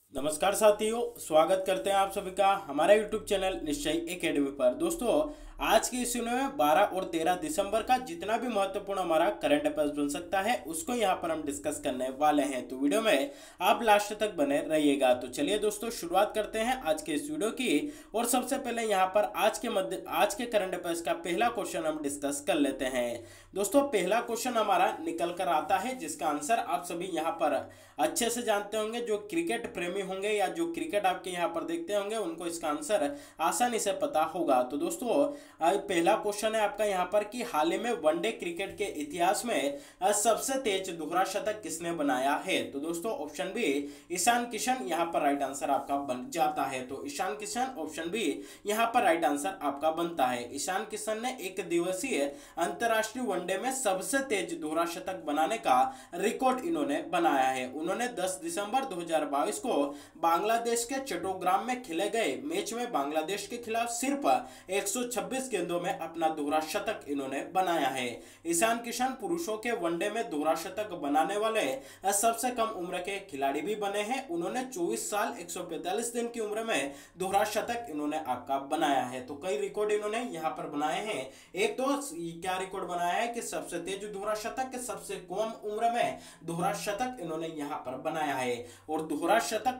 नमस्कार साथियों, स्वागत करते हैं आप सभी का हमारा YouTube चैनल निश्चय एकेडमी पर। दोस्तों, आज के इस वीडियो में 12 और 13 दिसंबर का जितना भी महत्वपूर्ण हमारा करंट अफेयर्स बन सकता है उसको यहाँ पर हम डिस्कस करने वाले हैं। तो वीडियो में आप लास्ट तक बने रहिएगा। तो चलिए दोस्तों, शुरुआत करते हैं आज के इस वीडियो की। और सबसे पहले यहाँ पर आज के करंट अफेयर्स का पहला क्वेश्चन हम डिस्कस कर लेते हैं। दोस्तों, पहला क्वेश्चन हमारा निकल कर आता है जिसका आंसर आप सभी यहाँ पर अच्छे से जानते होंगे। जो क्रिकेट प्रेमी होंगे या जो क्रिकेट आपके यहाँ पर देखते होंगे उनको इसका आंसर आसानी से पता होगा। तो दोस्तों, पहला क्वेश्चन है आपका यहाँ पर कि हाल ही में वनडे क्रिकेट के इतिहास में सबसे तेज दोहरा शतक किसने बनाया है। तो दोस्तों, ऑप्शन बी ईशान किशन यहाँ पर राइट आंसर आपका बन जाता है। तो ईशान किशन ऑप्शन बी यहाँ पर राइट आंसर आपका बनता है। ईशान किशन ने एक दिवसीय अंतरराष्ट्रीय वनडे में सबसे तेज दोहरा शतक बनाने का रिकॉर्ड इन्होंने बनाया है। उन्होंने 10 दिसंबर 2022 को बांग्लादेश के चट्टोग्राम में खेले गए मैच में बांग्लादेश के खिलाफ सिर्फ 126 गेंदों में अपना दोहरा शतक इन्होंने बनाया है। ईशान किशन पुरुषों के वनडे में दोहरा शतक बनाने वाले सबसे कम उम्र के खिलाड़ी भी बने हैं। उन्होंने 24 साल 145 दिन की उम्र में दोहरा शतक इन्होंने आपका बनाया है। तो कई रिकॉर्ड इन्होंने यहाँ पर बनाए हैं। एक तो क्या रिकॉर्ड बनाया है कि सबसे तेज दोहरा शतक, सबसे कम उम्र में दोहरा शतक इन्होंने यहाँ पर बनाया है। और दोहरा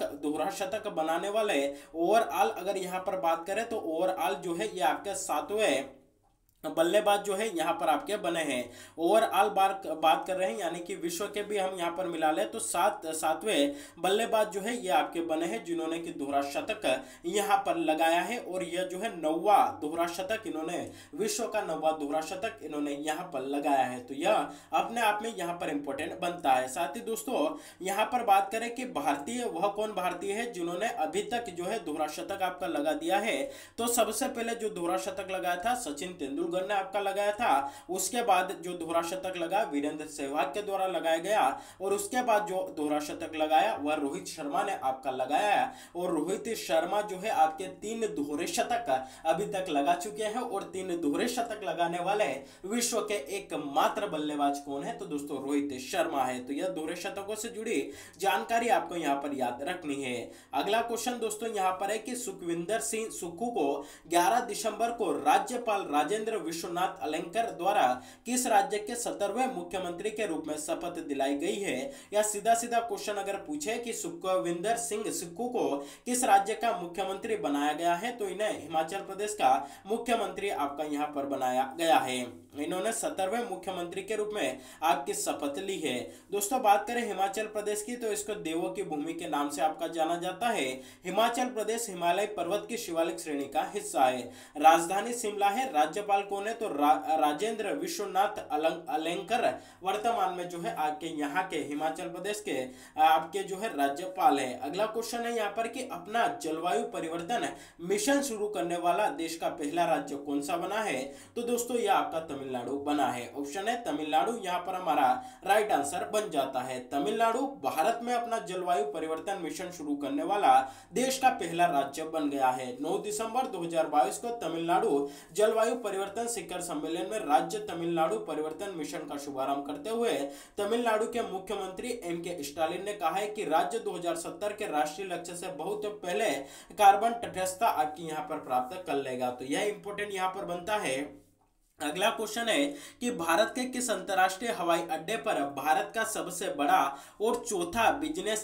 शतक बनाने वाले ओवरऑल अगर यहाँ पर बात करें तो ओवरऑल जो है ये आपके सातवें बल्लेबाज जो है यहाँ पर आपके बने हैं। ओवरऑल बात कर रहे हैं, यानी कि विश्व के भी हम यहाँ पर मिला ले तो सातवें बल्लेबाज जो है ये आपके बने हैं जिन्होंने कि दोहरा शतक यहाँ पर लगाया है। और यह जो है नौवा दोहरा शतक इन्होंने, विश्व का नौवा दोहरा शतक इन्होंने यहाँ पर लगाया है। तो यह अपने आप में यहाँ पर इंपॉर्टेंट बनता है। साथ ही दोस्तों, यहाँ पर बात करें कि वह कौन भारतीय है जिन्होंने अभी तक जो है दोहरा शतक आपका लगा दिया है। तो सबसे पहले जो दोहरा शतक लगाया था सचिन तेंदुलकर ने आपका लगाया था। उसके बाद जो दोहरा शतक लगा वीरेंद्र सहवाग के द्वारा लगाया गया। और उसके बाद जो दोहरा शतक लगाया वह रोहित शर्मा ने आपका लगाया। और रोहित शर्मा जो है आपके 3 दोहरे शतक अभी तक लगा चुके हैं। और 3 दोहरे शतक लगाने वाले विश्व के एकमात्र बल्लेबाज कौन है? तो दोस्तों, रोहित शर्मा है। तो यह दोहरे शतकों से जुड़ी जानकारी आपको यहाँ पर याद रखनी है। अगला क्वेश्चन दोस्तों यहाँ पर है कि सुखविंदर सिंह सुक्खू को 11 दिसंबर को राज्यपाल राजेंद्र विश्वनाथ अलंकर द्वारा किस राज्य के 17वें मुख्यमंत्री के रूप में शपथ दिलाई गई है? या सीधा सीधा क्वेश्चन अगर पूछे कि सुखविंदर सिंह सुक्खू को किस राज्य का मुख्यमंत्री बनाया गया है, तो इन्हें हिमाचल प्रदेश का मुख्यमंत्री आपका यहाँ पर बनाया गया है। इन्होंने 17वें मुख्यमंत्री के रूप में आपकी शपथ ली है। दोस्तों, बात करें हिमाचल प्रदेश की तो इसको देवों की भूमि के नाम से आपका जाना जाता है। हिमाचल प्रदेश हिमालय पर्वत की शिवालिक श्रेणी का हिस्सा है। राजधानी शिमला है। राज्यपाल कौन है? तो राजेंद्र विश्वनाथ अलंकर वर्तमान में जो है आपके यहाँ के हिमाचल प्रदेश के आपके जो है राज्यपाल है। अगला क्वेश्चन है यहाँ पर कि अपना जलवायु परिवर्तन मिशन शुरू करने वाला देश का पहला राज्य कौन सा बना है? तो दोस्तों, यह आपका तमिलनाडु बना है। ऑप्शन है तमिलनाडु यहाँ पर हमारा राइट आंसर बन जाता है। तमिलनाडु भारत में अपना जलवायु परिवर्तन मिशन शुरू करने वाला देश का पहला राज्य बन गया है। 9 दिसंबर 2022 को तमिलनाडु जलवायु परिवर्तन शिखर सम्मेलन में राज्य तमिलनाडु परिवर्तन मिशन का शुभारंभ करते हुए तमिलनाडु के मुख्यमंत्री एम.के. स्टालिन ने कहा है कि राज्य 2070 के राष्ट्रीय लक्ष्य से बहुत पहले कार्बन तटस्थता आपकी यहाँ पर प्राप्त कर लेगा। तो यह इंपॉर्टेंट यहाँ पर बनता है। अगला क्वेश्चन है कि भारत के किस अंतर्राष्ट्रीय हवाई अड्डे पर भारत का सबसे बड़ा और चौथा बिजनेस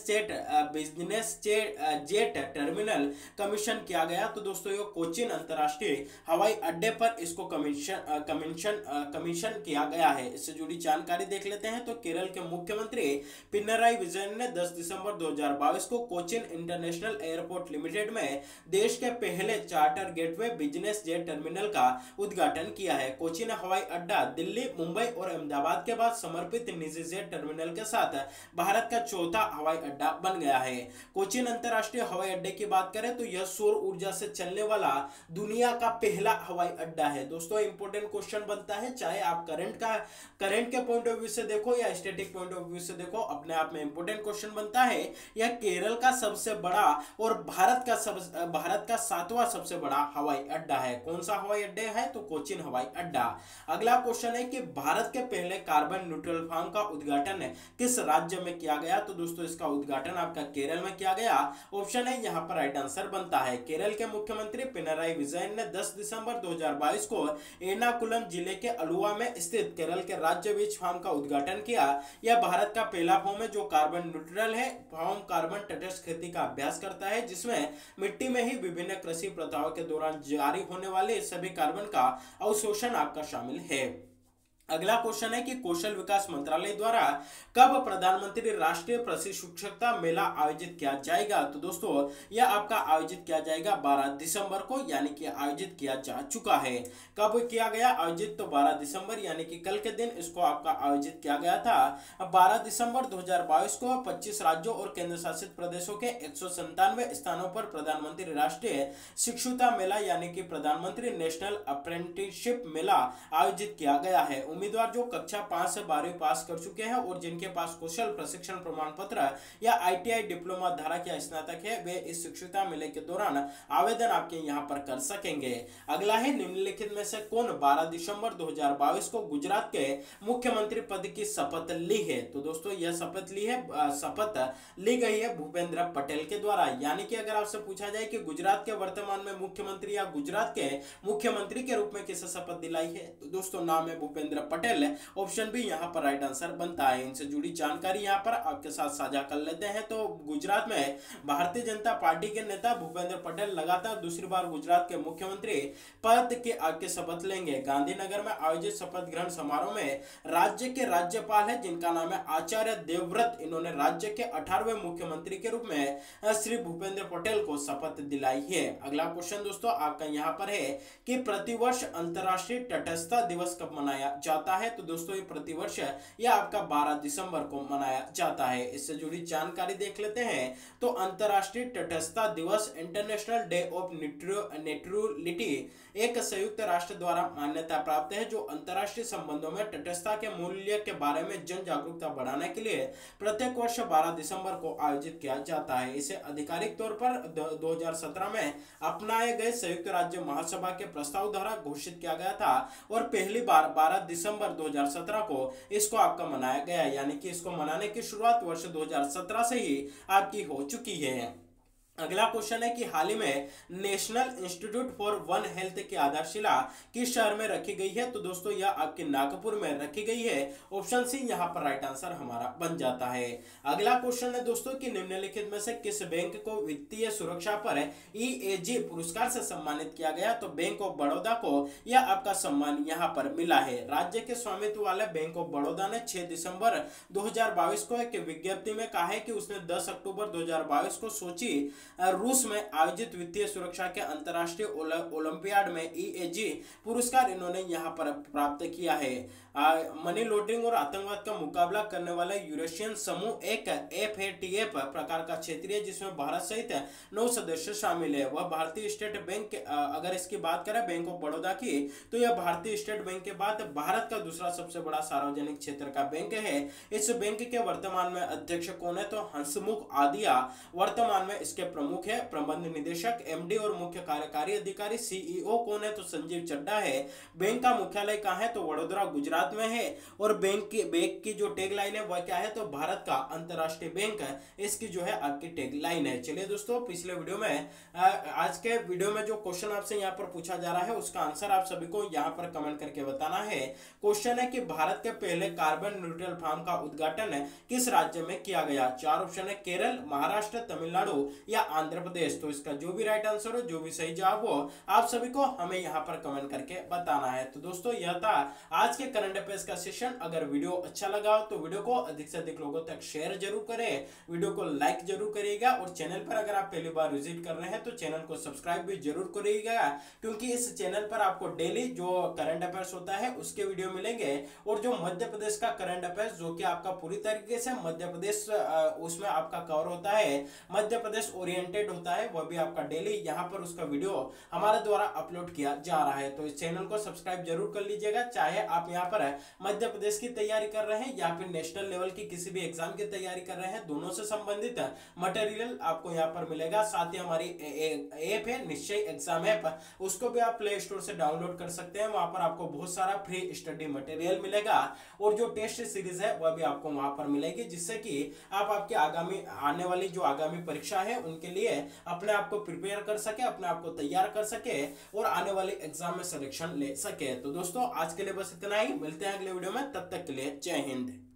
जेट टर्मिनल कमीशन किया गया? तो दोस्तों, ये कोचीन अंतर्राष्ट्रीय हवाई अड्डे पर इसको कमीशन किया गया है। इससे जुड़ी जानकारी देख लेते हैं। तो केरल के मुख्यमंत्री पिनराई विजयन ने 10 दिसंबर 2022 को कोचीन इंटरनेशनल एयरपोर्ट लिमिटेड में देश के पहले charter gateway business jet terminal का उद्घाटन किया है। कोचीन हवाई अड्डा दिल्ली, मुंबई और अहमदाबाद के बाद समर्पित निजी जेट टर्मिनल के साथ भारत का चौथा हवाई अड्डा बन गया है। कोचीन अंतरराष्ट्रीय हवाई अड्डे की बात करें तो यह सौर ऊर्जा से चलने वाला दुनिया का पहला हवाई अड्डा है। दोस्तों, इंपॉर्टेंट क्वेश्चन बनता है, चाहे आप करंट के पॉइंट ऑफ व्यू से देखो या स्टैटिक पॉइंट ऑफ व्यू से देखो, अपने आप में इंपॉर्टेंट क्वेश्चन बनता है। यह केरल का सबसे बड़ा और भारत का 7वां सबसे बड़ा हवाई अड्डा है। कौन सा हवाई अड्डा है? तो कोचीन हवाई अड्डा घंटा। अगला क्वेश्चन है कि भारत के पहले कार्बन न्यूट्रल फार्म का उद्घाटन किस राज्य में किया गया? तो दोस्तों इसका उद्घाटन आपका केरल में किया गया। ऑप्शन है यहाँ पर राइट आंसर बनता है। केरल के मुख्यमंत्री पिनराई विजयन ने 10 दिसंबर 2022 को एर्नाकुलम जिले के अलुवा में स्थित केरल के राज्य बीज फार्म का उद्घाटन किया। यह भारत का पहला फार्म है जो कार्बन न्यूट्रल है। फार्म कार्बन तटस्थ खेती का अभ्यास करता है, जिसमें मिट्टी में ही विभिन्न कृषि प्रथाओं के दौरान जारी होने वाले सभी कार्बन का अवशोषण आपका शामिल है। अगला क्वेश्चन है कि कौशल विकास मंत्रालय द्वारा कब प्रधानमंत्री राष्ट्रीय प्रशिक्षुता मेला आयोजित किया जाएगा? तो दोस्तों यह आपका आयोजित किया जाएगा 12 दिसंबर को, यानी कि आयोजित किया जा चुका है। कब किया गया आयोजित? तो 12 दिसंबर यानी कि कल के दिन इसको आपका आयोजित किया गया था। 12 दिसंबर 2022 को 25 राज्यों और केंद्र शासित प्रदेशों के 197 स्थानों पर प्रधानमंत्री राष्ट्रीय शिक्षुता मेला यानी कि प्रधानमंत्री नेशनल अप्रेंटिसशिप मेला आयोजित किया गया है। उम्मीदवार जो कक्षा 5 से 12वीं पास कर चुके हैं और जिनके पास कौशल प्रशिक्षण प्रमाण पत्र या आईटीआई डिप्लोमा धारक या स्नातक है, वे इस शिक्षुता मेले के दौरान आवेदन आपके यहां पर कर सकेंगे। अगला है निम्नलिखित में से कौन 12 दिसंबर 2022 को गुजरात के मुख्यमंत्री पद की शपथ ली है? तो दोस्तों यह शपथ ली गई है भूपेंद्र पटेल के द्वारा। यानी कि अगर आपसे पूछा जाए कि गुजरात के वर्तमान में मुख्यमंत्री या गुजरात के मुख्यमंत्री के रूप में किसे शपथ दिलाई है, तो दोस्तों नाम है भूपेंद्र पटेल। ऑप्शन बी यहां पर राइट आंसर बनता है। इनसे जुड़ी जानकारी यहां पर आपके साथ साझा कर लेते हैं। तो गुजरात में भारतीय जनता पार्टी के नेता भूपेंद्र पटेल लगातार दूसरी बार गुजरात के मुख्यमंत्री पद के शपथ लेंगे। गांधीनगर में आयोजित शपथ ग्रहण समारोह में राज्य के राज्यपाल है जिनका नाम है आचार्य देवव्रत, इन्होंने राज्य के 18वें मुख्यमंत्री के रूप में श्री भूपेंद्र पटेल को शपथ दिलाई है। अगला क्वेश्चन दोस्तों आपका यहां पर है कि प्रतिवर्ष अंतरराष्ट्रीय तटस्थता दिवस कब मनाया जाता है? तो दोस्तों ये प्रतिवर्ष यह आपका 12 दिसंबर को मनाया जाता है। इससे जुड़ी जानकारी देख लेते हैं। तो अंतरराष्ट्रीय तटस्थता दिवस इंटरनेशनल डे ऑफ न्यूट्रलिटी एक संयुक्त राष्ट्र द्वारा मान्यता प्राप्त है जो अंतरराष्ट्रीय संबंधों में तटस्थता के मूल्य के बारे में जन जागरूकता बढ़ाने के लिए प्रत्येक वर्ष 12 दिसंबर को आयोजित किया जाता है। इसे आधिकारिक तौर पर 2017 में अपनाए गए संयुक्त राज्य महासभा के प्रस्ताव द्वारा घोषित किया गया था और पहली बार 12 दिसंबर 2017 को इसको आपका मनाया गया, यानी कि इसको मनाने की शुरुआत वर्ष 2017 से ही आपकी हो चुकी है। अगला क्वेश्चन है कि हाल ही में national institute for one health की आधारशिला किस शहर में रखी गई है? तो दोस्तों यह आपके नागपुर में रखी गई है। ऑप्शन सी यहां पर राइट आंसर हमारा बन जाता है। अगला क्वेश्चन है दोस्तों कि निम्नलिखित में से किस बैंक को वित्तीय सुरक्षा पर EAG पुरस्कार से सम्मानित किया गया? तो बैंक ऑफ बड़ौदा को यह आपका सम्मान यहां पर मिला है। राज्य के स्वामित्व वाले बैंक ऑफ बड़ौदा ने 6 दिसंबर 2022 को एक विज्ञप्ति में कहा है कि उसने 10 अक्टूबर 2022 को सोची रूस में आयोजित वित्तीय सुरक्षा के अंतरराष्ट्रीय ओलंपियाड में EAG पुरस्कार इन्होंने यहां पर प्राप्त किया है। मनी लॉन्ड्रिंग और आतंकवाद का मुकाबला करने वाला यूरेशियन समूह एक FATF प्रकार का क्षेत्रीय जिसमें भारत सहित 9 सदस्य शामिल है। वह भारतीय स्टेट बैंक, अगर इसकी बात करें बैंक ऑफ बड़ौदा की, तो यह भारतीय स्टेट बैंक के बाद भारत का दूसरा सबसे बड़ा सार्वजनिक क्षेत्र का बैंक है। इस बैंक के वर्तमान में अध्यक्ष कौन है? तो हंसमुख आदिया वर्तमान में इसके प्रमुख है। प्रबंध निदेशक MD और मुख्य कार्यकारी अधिकारी CEO कौन है? तो संजीव चड्ढा है। बैंक का मुख्यालय कहाँ है? तो वडोदरा गुजरात में है। और बैंक की जो टैग लाइन है वह क्या है? तो भारत का अंतरराष्ट्रीय बैंक है, इसकी जो है आपकी टैग लाइन है। चलिए दोस्तों, पिछले वीडियो में आज के वीडियो में जो क्वेश्चन आपसे यहाँ पर पूछा जा रहा है उसका आंसर आप सभी को यहाँ पर कमेंट करके बताना है। क्वेश्चन है कि भारत के पहले कार्बन न्यूट्रल फार्म का उद्घाटन किस राज्य में किया गया? 4 ऑप्शन है, केरल, महाराष्ट्र, तमिलनाडु या आंध्र प्रदेश। तो इसका जो भी राइट आंसर हो, जो भी सही जवाब हो, आप सभी को हमें यहाँ पर कमेंट करके बताना है। तो दोस्तों यह था आज के करंट अफेयर्स का सेशन। अगर वीडियो अच्छा लगा हो तो वीडियो को अधिक से अधिक लोगों तक शेयर जरूर करें, वीडियो को लाइक जरूर करिएगा और चैनल पर अगर आप पहली बार विजिट कर रहे हैं तो चैनल को सब्सक्राइब भी जरूर करिएगा, क्योंकि इस चैनल पर आपको डेली जो करंट अफेयर्स होता है उसके वीडियो मिलेंगे और जो मध्य प्रदेश का करंट अफेयर्स जो कि आपका पूरी तरीके से मध्य प्रदेश उसमें आपका कवर होता है, मध्य प्रदेश ओरिएंटेड ओरिएंटेड होता है, वह भी आपका डेली यहाँ पर उसका वीडियो हमारे द्वारा अपलोड किया जा रहा है। तो इस चैनल को सब्सक्राइब जरूर कर लीजिएगा। चाहे आप यहाँ पर मध्य प्रदेश की तैयारी कर रहे हैं या फिर नेशनल लेवल की किसी भी एग्जाम की तैयारी कर रहे हैं, दोनों से संबंधित मटेरियल आपको यहाँ पर मिलेगा। साथ ही हमारी ऐप है निश्चय एग्जाम ऐप, उसको भी आप प्ले स्टोर से डाउनलोड कर सकते हैं। वहां पर आपको बहुत सारा फ्री स्टडी मटेरियल मिलेगा और जो टेस्ट सीरीज है वह भी आपको वहां पर मिलेगी, जिससे कि आप आपकी आगामी आने वाली जो आगामी परीक्षा है उनके लिए अपने आप को प्रिपेयर कर सके, अपने आप को तैयार कर सके और आने वाले एग्जाम में सिलेक्शन ले सके। तो दोस्तों आज के लिए बस इतना ही, मिलते हैं अगले वीडियो में, तब तक के लिए जय हिंद।